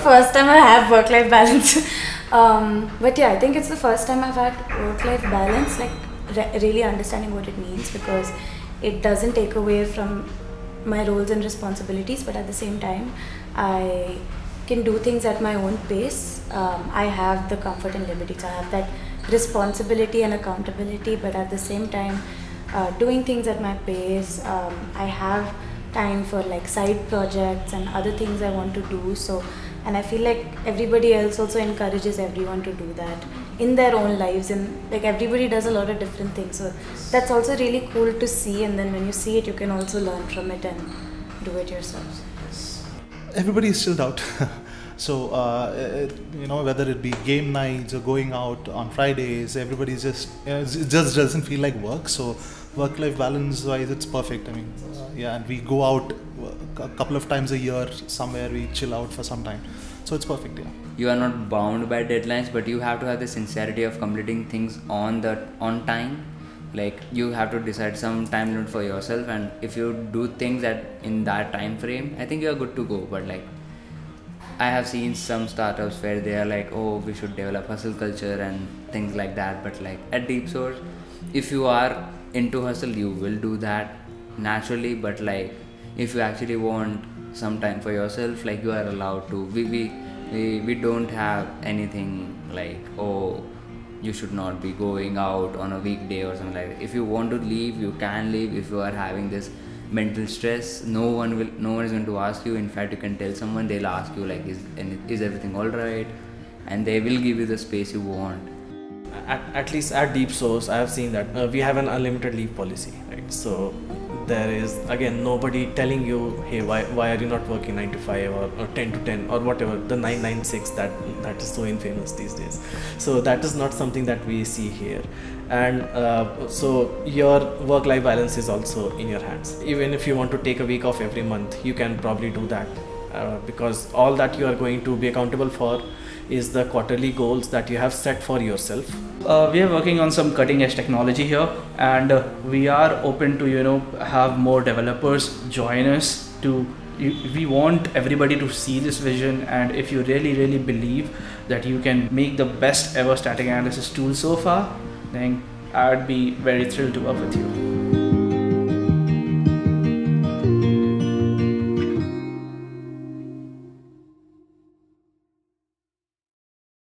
first time I have work-life balance. But yeah, I think it's the first time I've had work-life balance, like really understanding what it means, because it doesn't take away from my roles and responsibilities, but at the same time, I can do things at my own pace. I have the comfort and liberty, so I have that responsibility and accountability, but at the same time, doing things at my pace. I have time for like side projects and other things I want to do. So, and I feel like everybody else also encourages everyone to do that in their own lives, and like everybody does a lot of different things. So that's also really cool to see, and then when you see it, you can also learn from it and do it yourself. Everybody is chilled out. So, whether it be game nights or going out on Fridays, everybody's just, it just doesn't feel like work. So, work-life balance wise, it's perfect. I mean, and we go out a couple of times a year somewhere, we chill out for some time. So, it's perfect, yeah. You are not bound by deadlines, but you have to have the sincerity of completing things on time. Like, you have to decide some time limit for yourself, and if you do things in that time frame, I think you are good to go. But like, I have seen some startups where they are like, oh, we should develop hustle culture and things like that. But like at Deep Source, if you are into hustle, you will do that naturally. But like, if you actually want some time for yourself, like, you are allowed to. We don't have anything like, oh, you should not be going out on a weekday or something like that. If you want to leave, you can leave. If you are having this mental stress, no one is going to ask you. In fact, you can tell someone, they'll ask you like, is everything all right, and they will give you the space you want. At least at Deep Source, I have seen that we have an unlimited leave policy, right? So there is again nobody telling you, hey, why are you not working 9 to 5 or 10 to 10 or whatever, the 996 that is so infamous these days. So that is not something that we see here. And so your work-life balance is also in your hands. Even if you want to take a week off every month, you can probably do that, because all that you are going to be accountable for is the quarterly goals that you have set for yourself. We are working on some cutting edge technology here, and we are open to have more developers join us. We want everybody to see this vision, and if you really believe that you can make the best ever static analysis tool so far, then I'd be very thrilled to work with you.